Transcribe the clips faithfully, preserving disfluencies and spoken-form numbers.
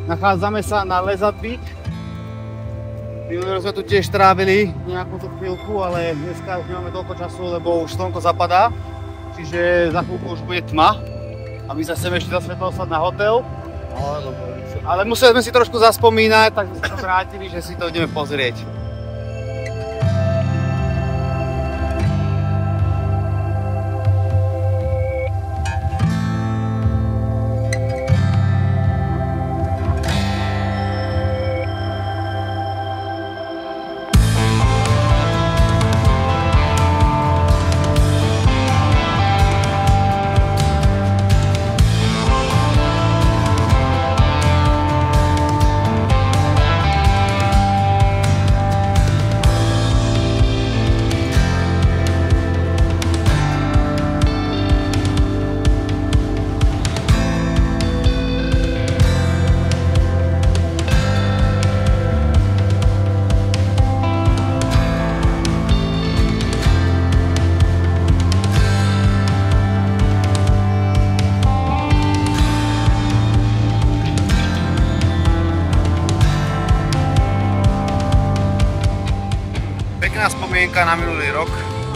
Nachádzame sa na Lezatvík. Minulý sme tu tiež trávili nejakú tú chvíľku, ale dneska už nemáme toľko času, lebo už slnko zapadá. Čiže za chvíľku už bude tma a my sa chceme ešte za svetlo dostať na hotel. Ale museli sme si trošku zaspomínať, tak sme sa vrátili, že si to ideme pozrieť. Pekná spomienka na minulý rok.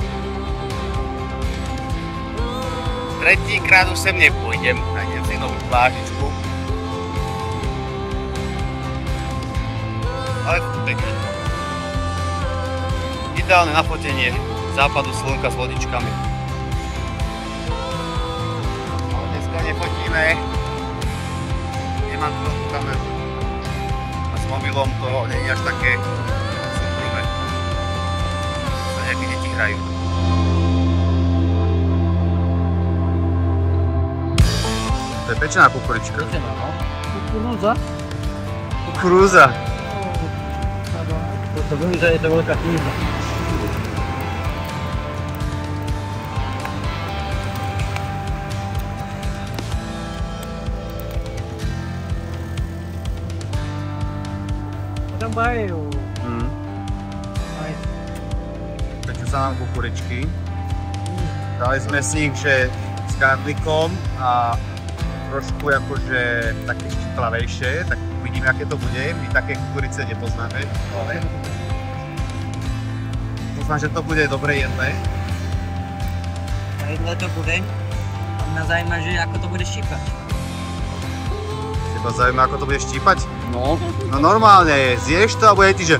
Tretíkrát už sem nepôjdem, nájdem si novú plážičku. Ale to pekné. Ideálne na fotenie západu slnka s vodičkami. Ale dneska nefotíme. Nemám tu veľkú kameru. A s mobilom to nie je až také súkromné. Sa nejaké deti hrajú. To je pečená kukurička. Pečená, no. Kukurúza. Kukurúza. To viem, že je to veľká kniha. Tam bajú. Mm. Pečú sa nám kukuričky. Dali sme si ich, že s garlikom a trošku akože také štiplavejšie, tak uvidíme, aké to bude. My také kukurice nepoznáme, ale dúfam, že to bude dobre jedlé. Jedlé to bude. A mňa zaujíma, že ako to bude štípať. Teba zaujíma, ako to bude štípať? No. No normálne, zješ to a bude ti, že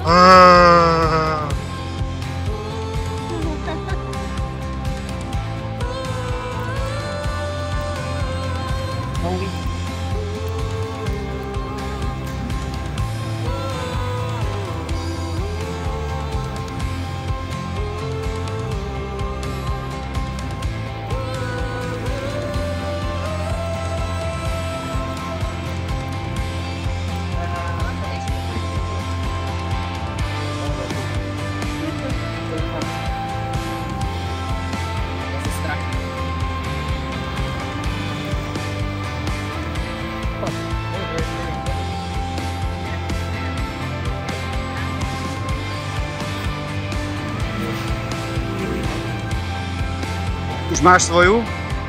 Už máš svoju?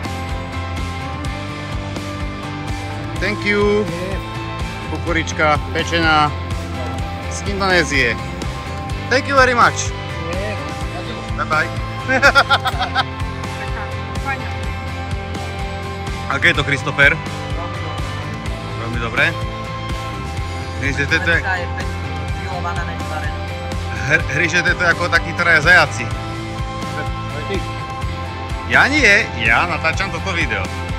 Thank you. Kukurička pečená z Indonézie. Thank you very much. Bye bye. Aké je to, Christopher? Veľmi dobre. Hryže to je... Hryže to je ako takí traja zajaci. Ja nie, ja natáčam toto video.